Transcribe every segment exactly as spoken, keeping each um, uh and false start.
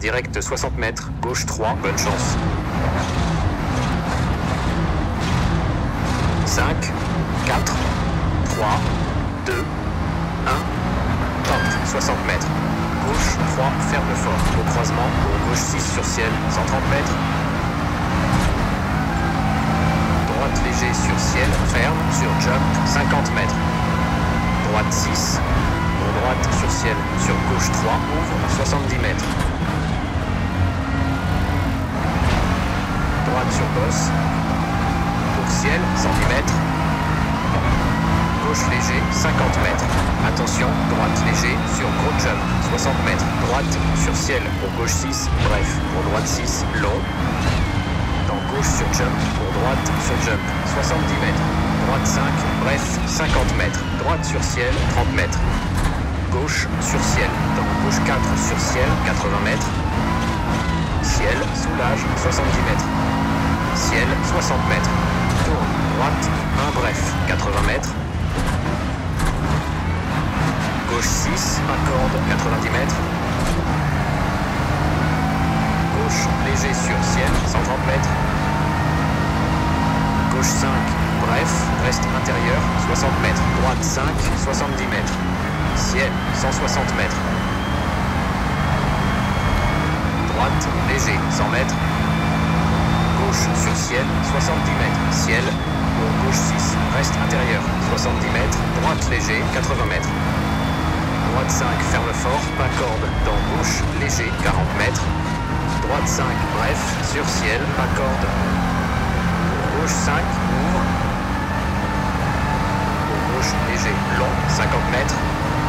direct soixante mètres, gauche trois, bonne chance. cinq, quatre, trois, deux, un, top, soixante mètres. Gauche trois, ferme fort, au croisement, gauche six sur ciel, cent trente mètres. Droite léger sur ciel, ferme, sur jump, cinquante mètres. Droite six, pour droite sur ciel, sur gauche trois, ouvre, soixante-dix mètres. Droite sur bosse, pour ciel, cent dix mètres. Gauche léger, cinquante mètres. Attention, droite léger sur gros jump, soixante mètres. Droite sur ciel, pour gauche six, bref, pour droite six, long. Dans gauche sur jump, pour droite sur jump, soixante-dix mètres. Droite cinq, bref, cinquante mètres. Droite sur ciel, trente mètres. Gauche sur ciel, dans gauche quatre sur ciel, quatre-vingts mètres. Ciel, soulage, soixante-dix mètres. Ciel, soixante mètres. Tourne, droite, un bref, quatre-vingts mètres. Gauche six, accorde, quatre-vingt-dix mètres. Gauche léger sur ciel, cent trente mètres. Gauche cinq, bref, reste intérieur, soixante mètres. Droite cinq, soixante-dix mètres. Ciel, cent soixante mètres. Droite, léger, cent mètres. Gauche sur ciel, soixante-dix mètres. Ciel, pour gauche six, reste intérieur, soixante-dix mètres. Droite léger, quatre-vingts mètres. Droite cinq, ferme fort, pas corde, dans gauche, léger, quarante mètres. Droite cinq, bref, sur ciel, pas corde. Gauche cinq, ouvre. Pour gauche, léger, long, cinquante mètres.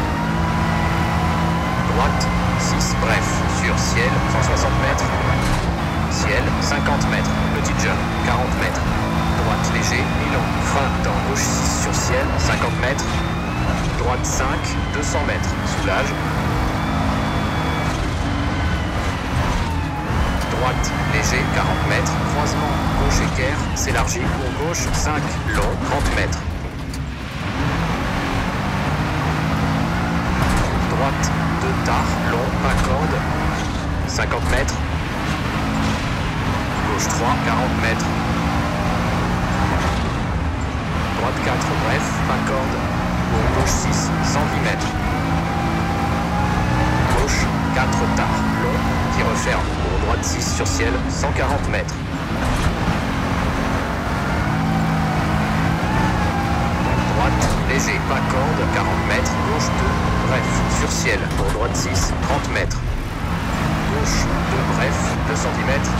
Droite six, bref, sur ciel, cent soixante mètres. Ciel, cinquante mètres. Petit jump, quarante mètres. Droite léger, mi-long. Frein dans gauche six sur ciel, cinquante mètres. Droite cinq, deux cents mètres. Soulage. Droite léger, quarante mètres. Croisement, gauche équerre, s'élargit pour gauche cinq, long, trente mètres. Droite deux tard, long, pas corde, cinquante mètres. Gauche trois, quarante mètres. Droite quatre, bref, pas corde. Pour gauche six, cent dix mètres. Gauche quatre tard, long, qui referme. Pour droite six sur ciel, cent quarante mètres. Droite, léger, pas corde, quarante mètres. Gauche deux, bref, sur ciel. Pour droite six, trente mètres. Gauche deux, bref, deux centimètres.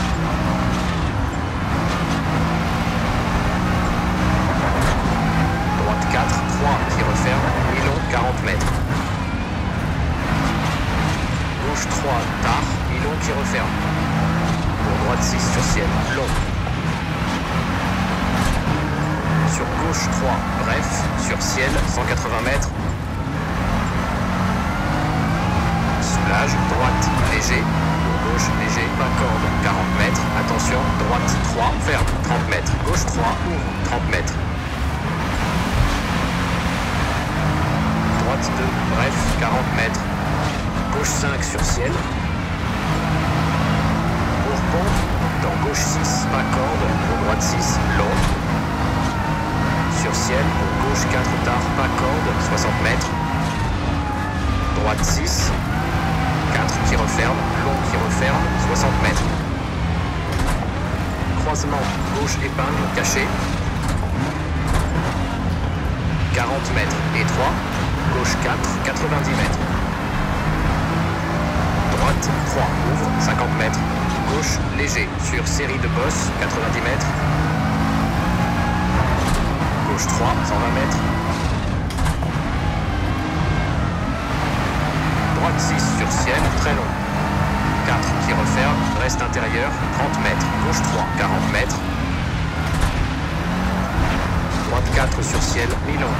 quatre, trois, qui referme, mi-long, quarante mètres. Gauche trois, tard, mi-long qui referme. Pour droite six sur ciel, long. Sur gauche trois, bref, sur ciel, cent quatre-vingts mètres. Soulage, droite, léger. Pour gauche, léger, pas corde, quarante mètres. Attention, droite trois, ferme, trente mètres. Gauche trois, ouvre, trente mètres. Droite deux, bref, quarante mètres. Gauche cinq sur ciel. Pour pont, dans gauche six, pas corde. Pour droite six, long. Sur ciel, pour gauche quatre tard, pas corde, soixante mètres. Droite six, quatre qui referme, long qui referme, soixante mètres. Croisement, gauche épingle, caché. quarante mètres et trois. Gauche quatre, quatre-vingt-dix mètres. Droite trois, ouvre, cinquante mètres. Gauche léger, sur série de bosses, quatre-vingt-dix mètres. Gauche trois, cent vingt mètres. Droite six sur ciel, très long. quatre qui referme, reste intérieur, trente mètres. Gauche trois, quarante mètres. Droite quatre sur ciel, mi-long.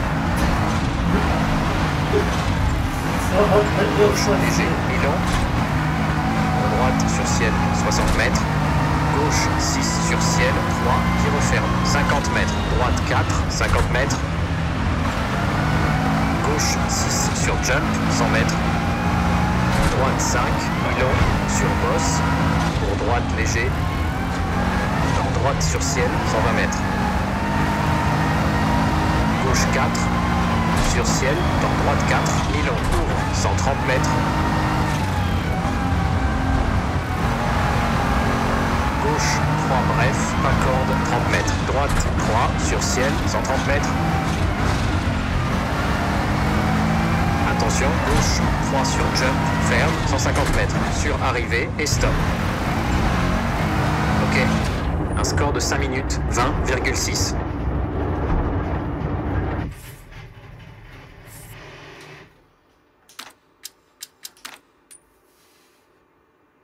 Gauche léger, mi-long. Droite sur ciel, soixante mètres. Gauche six sur ciel, trois qui referme, cinquante mètres. Droite quatre, cinquante mètres. Gauche six sur jump, cent mètres. droite cinq, long, sur bosse, pour droite léger, dans droite sur ciel, cent vingt mètres. Gauche quatre, sur ciel, dans droite quatre, mi-long, court, cent trente mètres. Gauche trois, bref, pas corde, trente mètres. Droite trois, sur ciel, cent trente mètres. Attention, gauche trois sur jump, ferme, cent cinquante mètres. Sur arrivée et stop. Ok. Un score de cinq minutes, vingt virgule six.